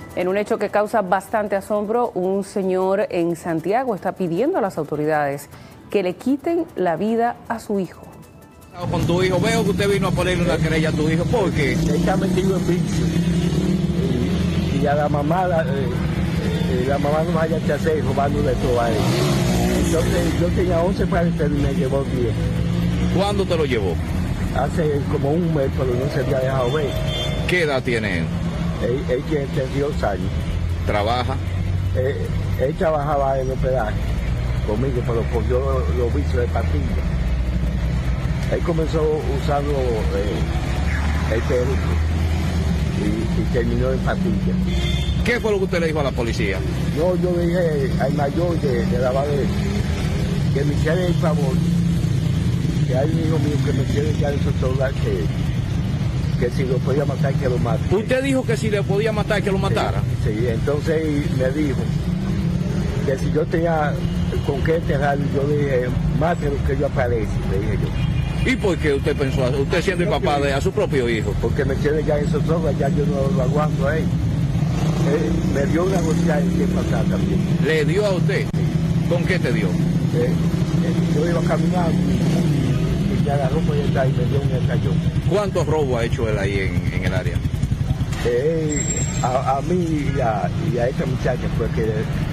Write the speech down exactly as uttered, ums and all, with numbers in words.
En un hecho que causa bastante asombro, un señor en Santiago está pidiendo a las autoridades que le quiten la vida a su hijo. Con tu hijo, veo que usted vino a ponerle una querella a tu hijo, ¿por qué? Él está metido en vicio y, y a la mamá, la, eh, eh, la mamá no vaya a hacer robándole todo a él. Entonces yo tenía once pares y me llevó diez. ¿Cuándo te lo llevó? Hace como un mes, pero no se había dejado ver. ¿Qué edad tiene él? Él, él tiene treinta y dos años. ¿Trabaja? Él, él trabajaba en hospedaje conmigo, pero cogió los lo vicios de patilla. Él comenzó usando eh, el perito y, y terminó en patilla. ¿Qué fue lo que usted le dijo a la policía? Yo, yo le dije al mayor de, de la Badel que me hiciera el favor, que hay un hijo mío que me quiere ya en su celular, que, que si lo podía matar, que lo mate. ¿Usted dijo que si le podía matar, que lo matara? Sí, sí, entonces me dijo que si yo tenía con qué enterrarlo, yo le dije, mate lo que yo aparece, le dije yo. ¿Y por qué usted pensó, usted siendo el papá de a su propio hijo? Porque me tiene ya en su droga, ya yo no lo aguanto a él. él me dio una bolsa el tiempo atrás también. ¿Le dio a usted? ¿Con qué te dio? Eh, eh, yo iba caminando y, y me agarró por allá y me dio un estallón. ¿Cuántos robos ha hecho él ahí en, en el área? Eh, a, a mí y a, y a esta muchacha fue que